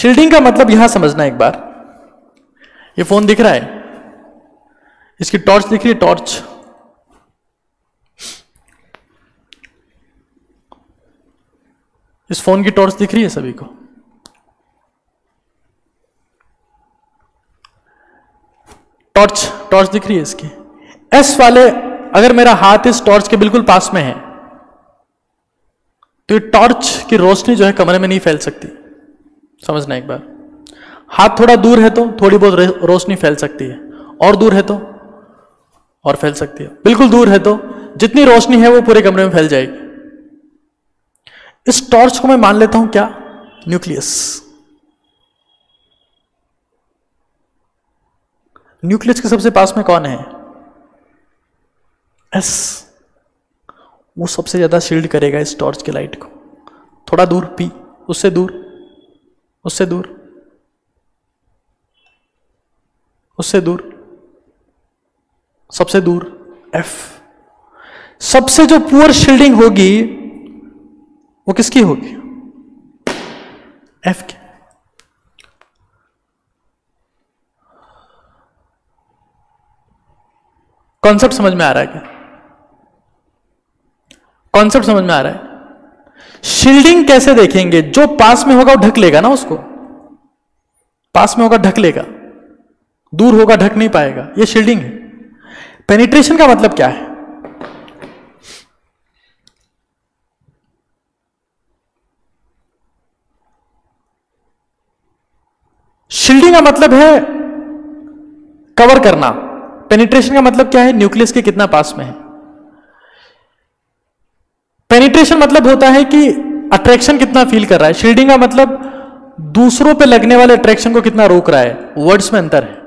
Shielding का मतलब यहां समझना एक बार। ये फोन दिख रहा है, इसकी टॉर्च दिख रही है, टॉर्च। इस फोन की टॉर्च दिख रही है सभी को। टॉर्च दिख रही है इसकी। एस वाले, अगर मेरा हाथ इस टॉर्च के बिल्कुल पास में है तो ये टॉर्च की रोशनी जो है कमरे में नहीं फैल सकती। समझना एक बार। हाथ थोड़ा दूर है तो थोड़ी बहुत रोशनी फैल सकती है, और दूर है तो और फैल सकती है, बिल्कुल दूर है तो जितनी रोशनी है वो पूरे कमरे में फैल जाएगी। इस टॉर्च को मैं मान लेता हूं क्या? न्यूक्लियस। न्यूक्लियस के सबसे पास में कौन है? एस। वो सबसे ज्यादा शील्ड करेगा इस टॉर्च के लाइट को। थोड़ा दूर पी, उससे दूर, उससे दूर, उससे दूर, सबसे दूर एफ। सबसे जो पुअर शील्डिंग होगी वो किसकी होगी? एफ की। कॉन्सेप्ट समझ में आ रहा है क्या? कॉन्सेप्ट समझ में आ रहा है? शील्डिंग कैसे देखेंगे? जो पास में होगा वो ढक लेगा ना, उसको पास में होगा ढक लेगा, दूर होगा ढक नहीं पाएगा। ये शील्डिंग है। पेनिट्रेशन का मतलब क्या है? शील्डिंग का मतलब है कवर करना। पेनिट्रेशन का मतलब क्या है? न्यूक्लियस के कितना पास में है। पेनिट्रेशन मतलब होता है कि अट्रैक्शन कितना फील कर रहा है। शील्डिंग का मतलब दूसरों पे लगने वाले अट्रैक्शन को कितना रोक रहा है। वर्ड्स में अंतर है।